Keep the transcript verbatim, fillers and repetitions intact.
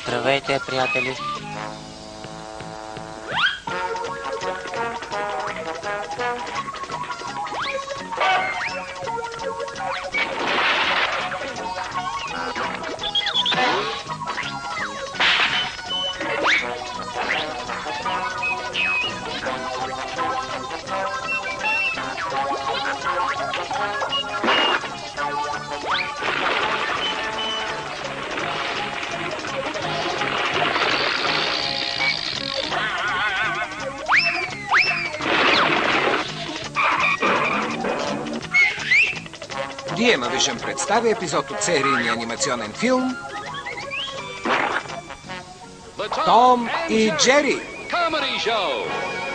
Здравейте, приятели! Диемавижън представя епизод от серийния анимационен филм Том и Джери. Comedy Show.